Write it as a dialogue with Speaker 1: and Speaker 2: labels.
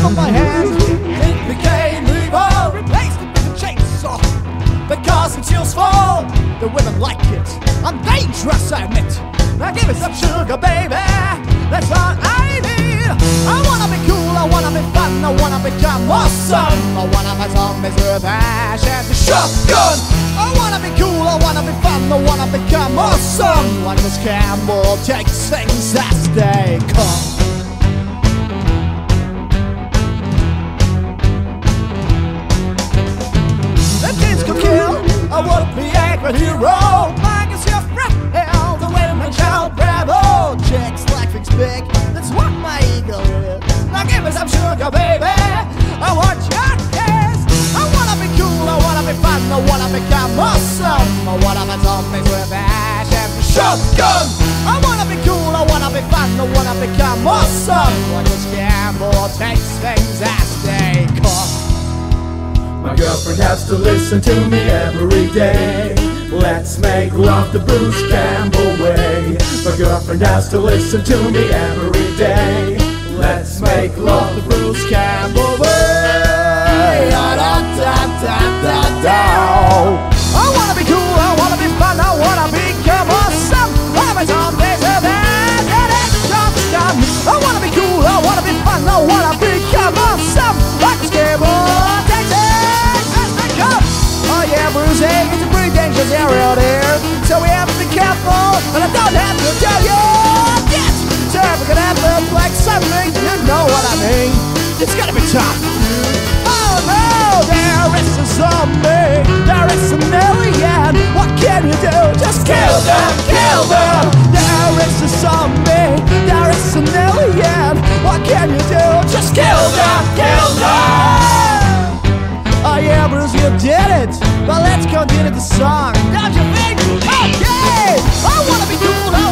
Speaker 1: on my hands. It became evil, replaced it with a chainsaw. Because when chills fall, the women like it. I'm dangerous, I admit. Now give me some sugar, baby. That's all I need. I wanna be cool, I wanna be fun, I wanna become awesome. I wanna my zombies with ash and the shotgun. I wanna be cool, I wanna be fun, I wanna become awesome. Like Bruce Campbell takes things as they come. The kids could kill, I would be a great hero. Mine is your friend, the women shall bravo. Chicks like things big, that's what my ego is. Now give me some sugar, baby, I want your kiss. I wanna be cool, I wanna be fun, I wanna become awesome. I wanna be zombies with ash and the shotgun. I wanna be cool, I wanna be fun, I wanna become awesome. Like Bruce Campbell takes things as they come.
Speaker 2: My girlfriend has to listen to me every day. Let's make love the Bruce Campbell way. My girlfriend has to listen to me every day. Let's make love the Bruce Campbell way. Da, da, da, da, da, da.
Speaker 1: I wanna be cool, I wanna be fun, I wanna become awesome. I'm a zombie, so bad, I wanna be cool, I wanna be fun, I wanna become awesome. Like a skateboard, take it, as they come. Oh yeah, Bruce, hey, it's a pretty dangerous area out here, so we have to be careful, and I don't have to tell you yet. So if it could happen like something, you know what I mean. It's gonna be tough. Oh no, there is a zombie, there is a million. What can you do? Just kill them, kill them. There is a zombie, there is a million. What can you do? Just kill them, kill them. Oh yeah, Bruce, you did it. But let's continue the song. Don't you think? Okay, I wanna be cool.